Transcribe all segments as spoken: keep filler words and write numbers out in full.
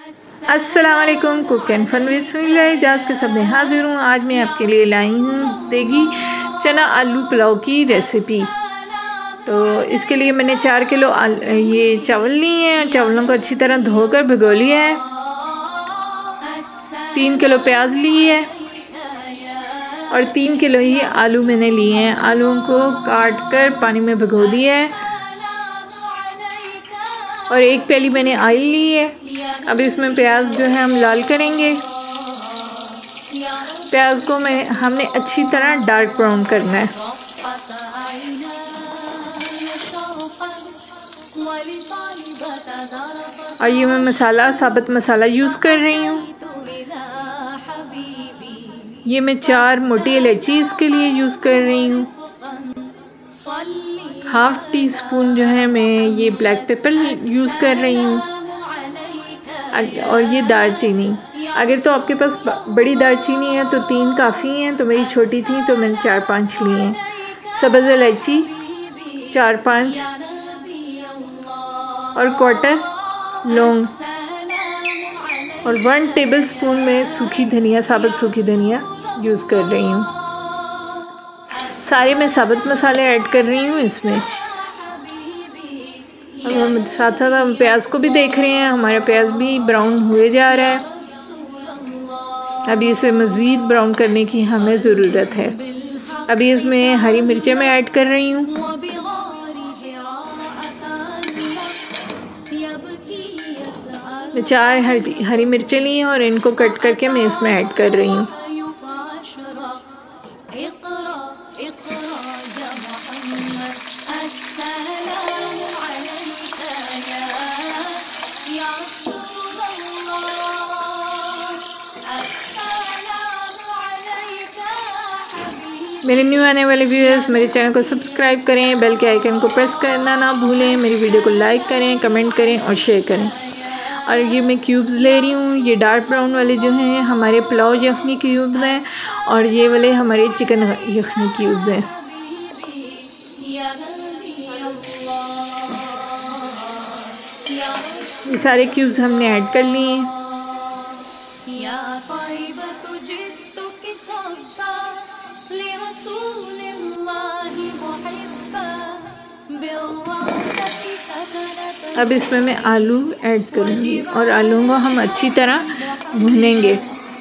अस्सलाम वालेकुम। Cook and fun with Sunila Ejaz के सब में हाजिर हूँ। आज मैं आपके लिए लाई हूँ देगी चना आलू पुलाव की रेसिपी। तो इसके लिए मैंने चार किलो ये चावल लिए हैं। चावलों को अच्छी तरह धोकर भिगो लिया है। तीन किलो प्याज ली है और तीन किलो ही आलू मैंने लिए हैं। आलूओं को काट कर पानी में भिगो दिया है और एक प्याली मैंने ऑयल ली है। अब इसमें प्याज जो है हम लाल करेंगे। प्याज को मैं हमने अच्छी तरह डार्क ब्राउन करना है। और ये मैं मसाला साबुत मसाला यूज़ कर रही हूँ। ये मैं चार मोटी इलायची इसके लिए यूज़ कर रही हूँ। हाफ टी स्पून जो है मैं ये ब्लैक पेपर यूज़ कर रही हूँ। और ये दालचीनी, अगर तो आपके पास बड़ी दालचीनी है तो तीन काफ़ी हैं, तो मेरी छोटी थी तो मैंने चार पांच लिए हैं। सब्ज़ इलायची चार पांच और क्वार्टर लौंग और वन टेबलस्पून में सूखी धनिया, साबुत सूखी धनिया यूज़ कर रही हूँ। सारे मैं साबुत मसाले ऐड कर रही हूँ इसमें। अब हम साथ साथ हम प्याज को भी देख रहे हैं, हमारा प्याज भी ब्राउन हुए जा रहा है। अभी इसे मज़ीद ब्राउन करने की हमें ज़रूरत है। अभी इसमें हरी मिर्चें मैं ऐड कर रही हूँ। मैं चार हरी हरी मिर्चें ली हैं और इनको कट करके मैं इसमें ऐड कर रही हूँ। मेरे न्यू आने वाले व्यूअर्स मेरे चैनल को सब्सक्राइब करें, बेल के आइकन को प्रेस करना ना भूलें। मेरी वीडियो को लाइक करें, कमेंट करें और शेयर करें। और ये मैं क्यूब्स ले रही हूँ। ये डार्क ब्राउन वाले जो हैं हमारे पुलाव यखनी क्यूब्स हैं और ये वाले हमारे चिकन यखनी क्यूब्स हैं। ये सारे क्यूब्स हमने ऐड कर लिए हैं। अब इसमें मैं आलू ऐड करूँगी और आलूओं को हम अच्छी तरह भूनेंगे।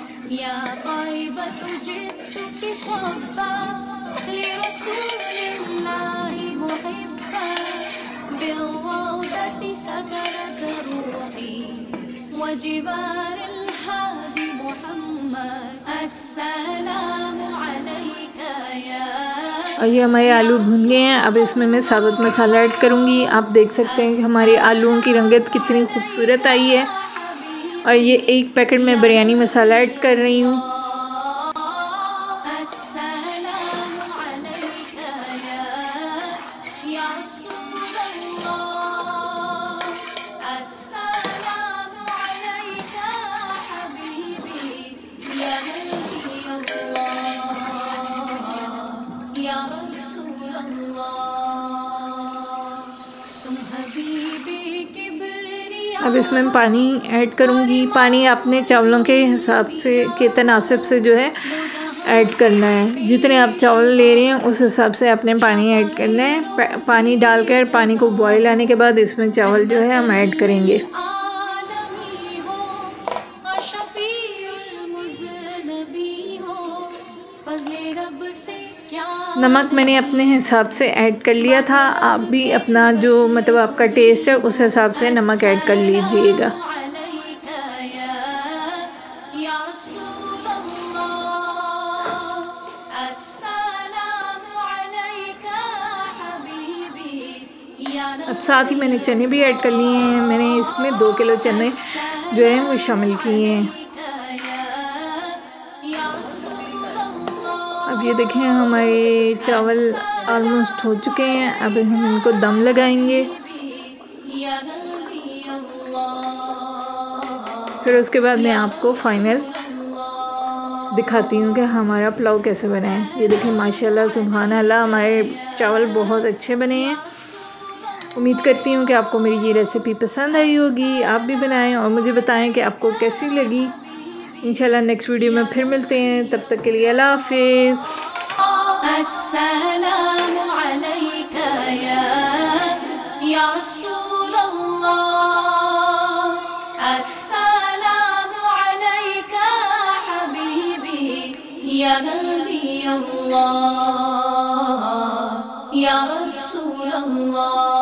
और ये हमारे आलू भुन गए हैं। अब इसमें मैं साबुत मसाला ऐड करूँगी। आप देख सकते हैं कि हमारे आलूओं की रंगत कितनी खूबसूरत आई है। और ये एक पैकेट में बिरयानी मसाला ऐड कर रही हूँ। अब इसमें पानी ऐड करूँगी। पानी अपने चावलों के हिसाब से के तनासब से जो है ऐड करना है। जितने आप चावल ले रहे हैं उस हिसाब से अपने पानी ऐड करना है। पानी डालकर पानी को बॉईल आने के बाद इसमें चावल जो है हम ऐड करेंगे। नमक मैंने अपने हिसाब से ऐड कर लिया था। आप भी अपना जो मतलब आपका टेस्ट है उस हिसाब से नमक ऐड कर लीजिएगा। अब साथ ही मैंने चने भी ऐड कर लिए हैं। मैंने इसमें दो किलो चने जो हैं वो शामिल किए हैं। अब ये देखें हमारे चावल ऑलमोस्ट हो चुके हैं। अब हम इनको दम लगाएंगे। फिर उसके बाद मैं आपको फाइनल दिखाती हूँ कि हमारा पुलाव कैसे बना है। ये देखें माशाल्लाह सुभान अल्लाह हमारे चावल बहुत अच्छे बने हैं। उम्मीद करती हूँ कि आपको मेरी ये रेसिपी पसंद आई होगी, आप भी बनाएं और मुझे बताएं कि आपको कैसी लगी। इंशाल्लाह नेक्स्ट वीडियो में फिर मिलते हैं, तब तक के लिए अल्लाह हाफिज़। अस्सलामु अलैका या या रसूल अल्लाह, अस्सलामु अलैका हबीबी या नबी अल्लाह, या रसूल अल्लाह।